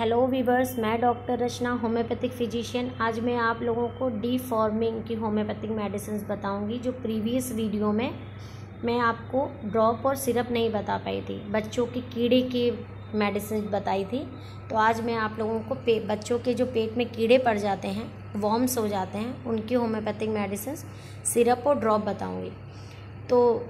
Hello viewers, मैं doctor Rachna homeopathic physician. आज मैं आप लोगों को डीफॉर्मिंग की होम्योपैथिक मेडिसिन बताऊंगी। जो प्रीवियस वीडियो में मैं आपको ड्रॉप और सिरप नहीं बता पाई थी, बच्चों के कीड़े की मेडिसिन बताई थी। तो आज मैं आप लोगों को बच्चों के जो पेट में कीड़े पड़ जाते हैं, वॉर्म्स हो जाते हैं, उनकी होम्योपैथिक मेडिसिन सिरप और ड्रॉप बताऊँगी। तो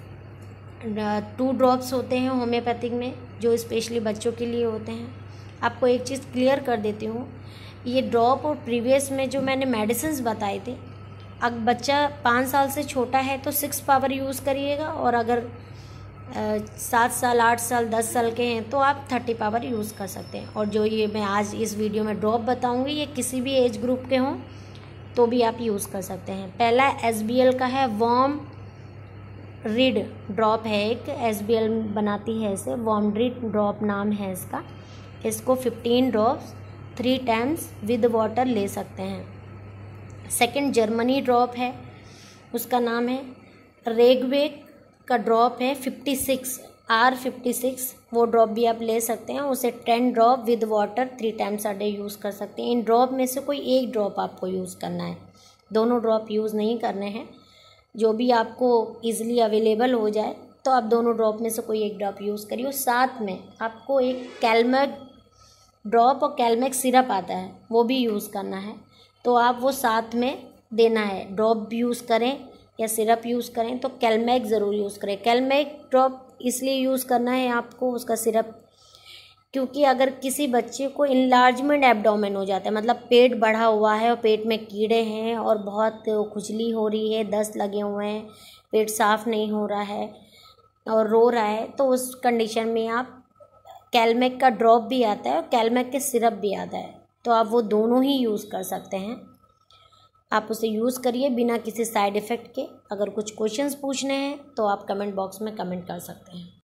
2 ड्रॉप्स होते हैं होम्योपैथिक में, जो स्पेशली बच्चों के लिए होते हैं। आपको एक चीज़ क्लियर कर देती हूँ, ये ड्रॉप और प्रीवियस में जो मैंने मेडिसिन बताए थे, अगर बच्चा 5 साल से छोटा है तो 6 पावर यूज़ करिएगा, और अगर 7 साल, 8 साल, 10 साल के हैं तो आप 30 पावर यूज़ कर सकते हैं। और जो ये मैं आज इस वीडियो में ड्रॉप बताऊँगी, ये किसी भी एज ग्रुप के हों तो भी आप यूज़ कर सकते हैं। पहला SBL का है, वॉर्म रिड ड्रॉप है, एक SBL बनाती है इसे, वॉर्म रिड ड्रॉप नाम है इसका। इसको 15 ड्रॉप्स 3 टाइम्स विद वाटर ले सकते हैं। सेकंड जर्मनी ड्रॉप है, उसका नाम है रेगवेक का ड्रॉप है 56 R56, वो ड्रॉप भी आप ले सकते हैं। उसे 10 drop with water 3 times a day use कर सकते हैं। इन ड्रॉप में से कोई एक ड्रॉप आपको यूज़ करना है, दोनों ड्रॉप यूज़ नहीं करने हैं। जो भी आपको ईज़िली अवेलेबल हो जाए तो आप दोनों ड्रॉप में से कोई एक ड्रॉप यूज़ करिए। साथ में आपको एक कैलमेक ड्रॉप और कैलमेक सिरप आता है, वो भी यूज़ करना है। तो आप वो साथ में देना है, ड्रॉप भी यूज़ करें या सिरप यूज़ करें तो कैलमेक ज़रूर यूज़ करें। कैलमेक ड्रॉप इसलिए यूज़ करना है आपको, उसका सिरप, क्योंकि अगर किसी बच्चे को इनलार्जमेंट एब्डोमेन हो जाता है, मतलब पेट बढ़ा हुआ है और पेट में कीड़े हैं और बहुत खुजली हो रही है, दस्त लगे हुए हैं, पेट साफ़ नहीं हो रहा है और रो रहा है, तो उस कंडीशन में आप कैलमेक का ड्रॉप भी आता है और कैलमेक के सिरप भी आता है, तो आप वो दोनों ही यूज़ कर सकते हैं। आप उसे यूज़ करिए बिना किसी साइड इफ़ेक्ट के। अगर कुछ क्वेश्चंस पूछने हैं तो आप कमेंट बॉक्स में कमेंट कर सकते हैं।